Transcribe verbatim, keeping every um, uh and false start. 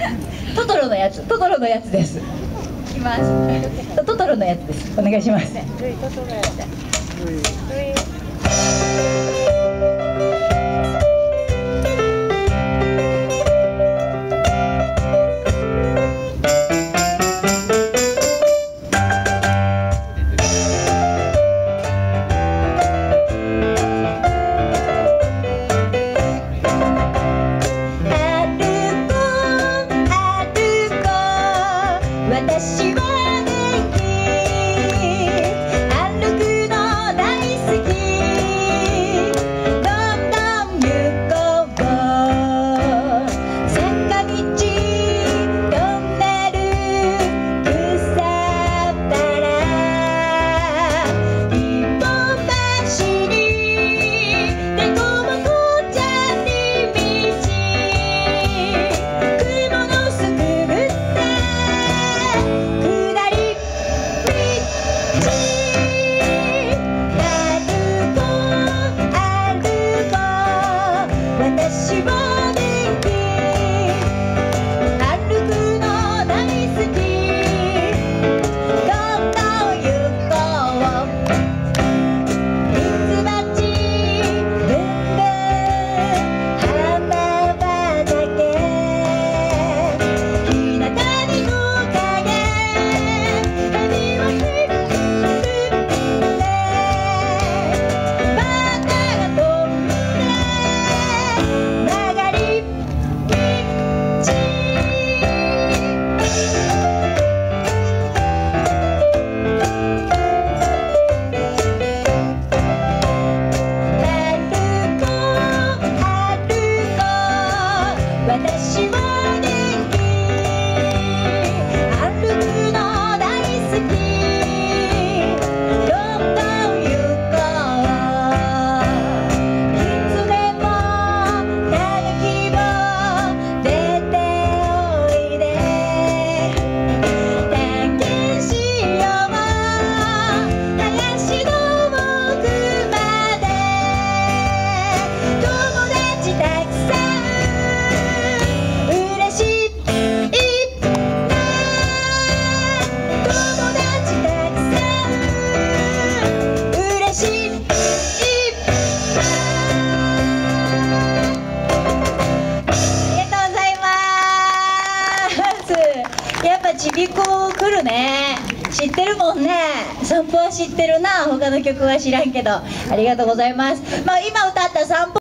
トトロのやつ、トトロのやつです。いきます。トトロのやつです。お願いします。ルイトトロやつ。ルイ。私は元気、歩くの大好き、どんどん行こう、坂道トンネル草原、一本橋にでこぼこちゃんに道、雲のすくぐった下り道、歩こう歩こう、私も元気、歩くの大好き、どんどん行こう、ミツバチブンブン花畑、日向に木陰、バカが飛んで曲がり道、歩こう歩こう、私は元気、歩くの大好き、どんどん行こう、狐もタヌキも出ておいで、探検しよう、林の奥まで、友達たくさん嬉しいな、友達たくさん嬉しいな。ありがとうございます。やっぱちびっこ来るね。知ってるもんね。散歩は知ってるな。他の曲は知らんけど。ありがとうございます。まあ今歌った散歩